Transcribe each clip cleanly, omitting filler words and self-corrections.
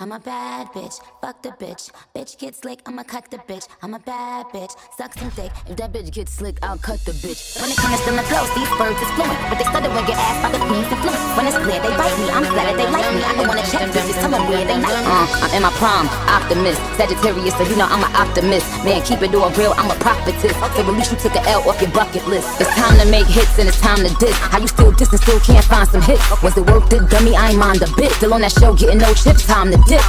I'm a bad bitch, fuck the bitch. Bitch get slick, I'ma cut the bitch. I'm a bad bitch, suck some dick. If that bitch gets slick, I'll cut the bitch. When it comes to the clothes, these birds is fluent, but they stutter when get asked by the queen's influence. When it's clear, they bite me, I'm flattered they like me. I don't wanna check bitches, tell them where they like me. I'm in my prime, optimist, Sagittarius, so you know I'm an optimist. Man, keep it all real, I'm a prophetess. So at least you took an L off your bucket list. It's time to make hits and it's time to diss. How you still diss and still can't find some hits? Was it worth it, dummy? I ain't mind a bit. Still on that show, getting no chips, time to dip.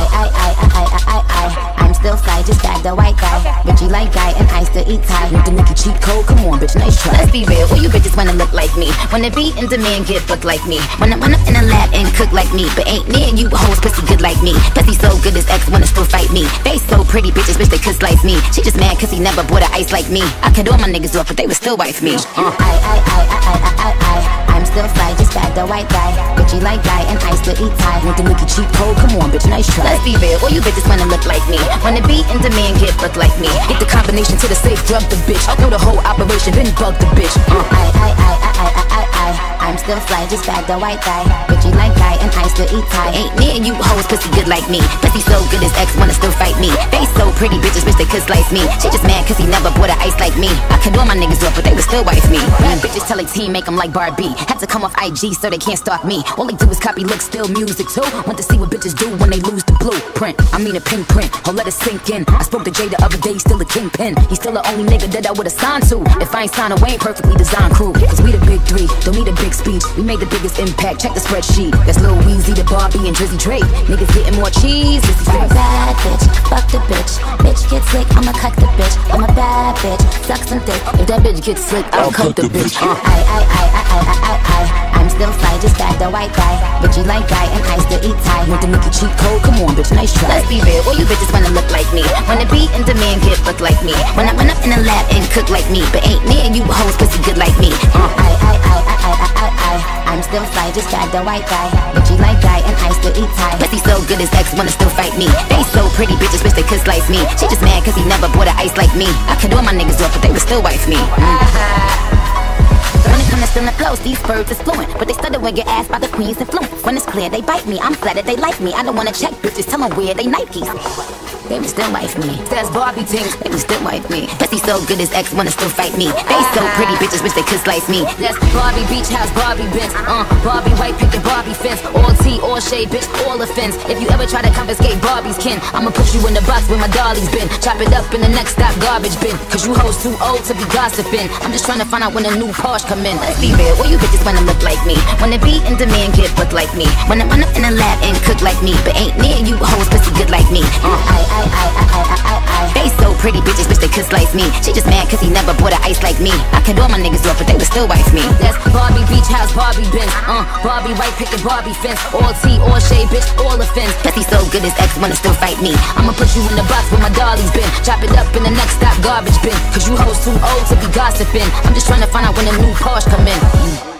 I'm still fly, just bagged a white guy. Bitchy like guy and I still eat Thai. With the Nicki cheat code, come on bitch, nice try. Let's be real, all you bitches wanna look like me. Wanna be in demand, get booked like me. Wanna run up in a lab and cook like me. But ain't near you hoes pussy good like me. Pussy so good his ex wanna still fight me. Face so pretty, bitches wish they could slice me. She just mad cause he never bought a ice like me. I cut all my niggas off but they would still wife me. I'm still fly, just bagged a white guy. Bitchy like guy and I still eat Thai. With the Nicki cheat code, come on bitch, nice try. Let's be real, all you bitches wanna look like me. Wanna be in demand, get booked like me. Get the combination to the safe, drug the bitch. Know the whole operation, been bug the bitch. I'm still fly, just bagged a white guy. Bitchy like guy and I still eat Thai. Ain't near you hoes pussy good like me. Pussy so good his ex wanna still fight me. Face so pretty, bitches wish they could slice me. She just mad cause he never bought a ice like me. I could all my niggas off but they would still wife me. When bitches tell a team make them like Barbie. Had to come off IG so they can't stalk me. All they do is copy looks, still music too. Want to see what bitches do when they lose the blueprint. I mean a pink print, or let it sink in. I spoke to Jay the other day, still a kingpin. He's still the only nigga that I would've signed to. If I ain't signed away, ain't perfectly designed crew. Cause we the big three, don't need a big speech. We made the biggest impact, check the spreadsheet. That's Lil Weezy, the Barbie, and Drizzy Drake. Niggas getting more cheese, this is I'm a bad bitch, fuck the bitch. Bitch get slick, I'ma cut the bitch. I'm a bad bitch, suck some dick. If that bitch gets slick, I'll cut the bitch. I'm still fly, just bagged a white guy. Bitchy like guy and I still eat Thai. With the Nicki cheat code, come on bitch, nice try. Let's be real, all you bitches wanna look like me. Wanna be in demand, get booked like me. Wanna run up in a lab and cook like me. But ain't near you hoes pussy good like me. I'm still fly, just bagged a white guy. Bitchy like guy and I still eat Thai. Pussy so good his ex wanna still fight me. Face so pretty, bitches wish they could slice me. She just mad cause he never bought a ice like me. I cut all my niggas off but they would still wife me. When it comes to the clothes, these birds is fluent, but they stutter when get asked by the queen's influence. When it's clear, they bite me, I'm flattered they like me. I don't wanna check bitches, tell them where they Nikes. They would still wife me. Says Barbie things, they would still wife me. Pussy so good his ex wanna still fight me. Face so pretty, bitches wish they could slice me. That's Barbie beach house, Barbie Benz. Barbie white picket, Barbie fence. All tea, all shade, bitch, all offense. If you ever try to confiscate Barbie's kin, I'ma put you in the box where my dolly's been. Chop it up in the next stop garbage bin. Cause you hoes too old to be gossiping. I'm just trying to find out when a new Porsche come in. Let's be real, all you bitches wanna look like me. Wanna be in demand, get booked like me. Wanna run up in a lab and cook like me. But ain't near you hoes pussy good like me. Face so pretty, bitches wish they could slice me. She just mad cause he never bought a ice like me. I cut all my niggas off but they would still wife me. That's Barbie beach house, Barbie Benz. Barbie white picket, Barbie fence. All tea, all shade, bitch, all offense. Pussy so good his ex wanna still fight me. I'ma put you in the box where my dolly's been. Chop it up in the next stop garbage bin. Cause you hoes too old to be gossiping. I'm just trying to find out when a new Porsche come in.